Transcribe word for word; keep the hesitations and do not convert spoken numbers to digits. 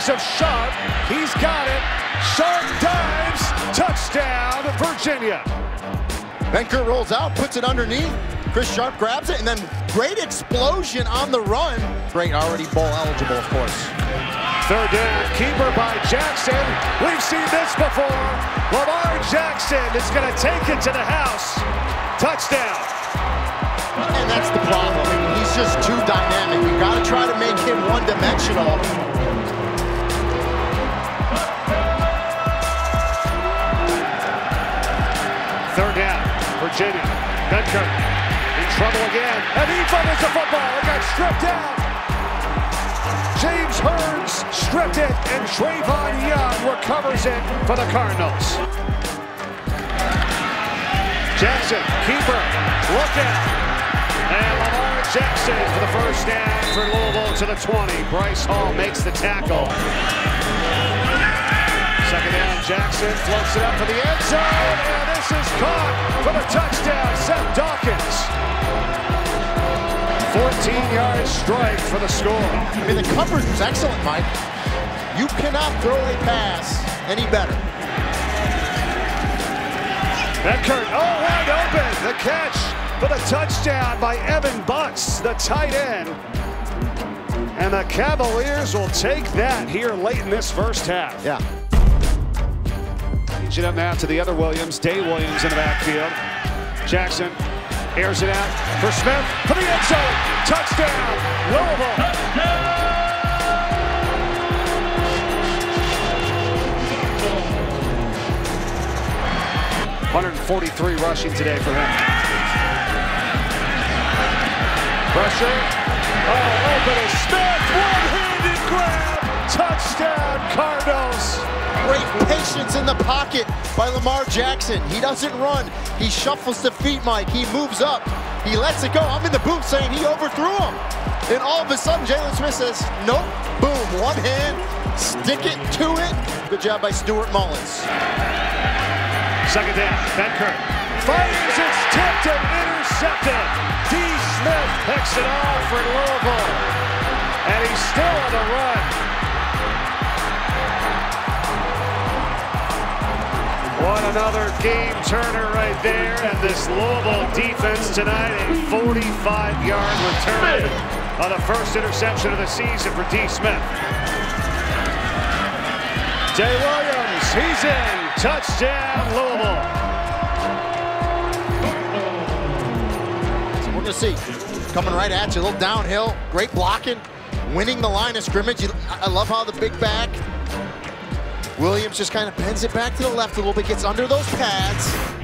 hands of Sharp. He's got it. Sharp dives. Touchdown, Virginia. Benkert rolls out, puts it underneath. Chris Sharp grabs it, and then great explosion on the run. Great, already bowl eligible, of course. Third down, keeper by Jackson. We've seen this before. Lamar Jackson is going to take it to the house. Touchdown. And that's the problem. I mean, he's just too dynamic. We've got to try to make him one-dimensional. Third down, Virginia. Benkert in trouble again. And he fumbles the football. It got stripped out. James Hearns stripped it, and Trayvon Young recovers it for the Cardinals. Jackson, keeper, look out. And Lamar Jackson for the first down for Louisville to the twenty. Bryce Hall makes the tackle. Second down, Jackson floats it up for the end zone, and this is caught for the touchdown, Seth Dawkins. fourteen yard strike for the score. I mean, the coverage was excellent, Mike. You cannot throw a pass any better. Benkert, oh, wide open. The catch for the touchdown by Evan Butts, the tight end. And the Cavaliers will take that here late in this first half. Yeah. Change it up now to the other Williams. Day Williams in the backfield. Jackson airs it out for Smith for the end zone. Touchdown, Louisville. one forty-three rushing today for him. Pressure. Oh, open is Smith. One-handed grab. Touchdown, Cardinals. Great patience in the pocket by Lamar Jackson. He doesn't run. He shuffles the feet, Mike. He moves up. He lets it go. I'm in the booth saying he overthrew him. And all of a sudden, Jaylen Smith says, nope. Boom. One hand. Stick it to it. Good job by Stuart Mullins. Second down. Benkert fires. It's tipped and intercepted. D. Smith picks it off for Louisville. And he's still on the run. What another game turner right there, and this Louisville defense tonight, a forty-five yard return on the first interception of the season for D. Smith. Jay Williams, he's in. Touchdown, Louisville. So we're gonna see, coming right at you, a little downhill, great blocking, winning the line of scrimmage. I love how the big back Williams just kind of bends it back to the left a little bit, gets under those pads.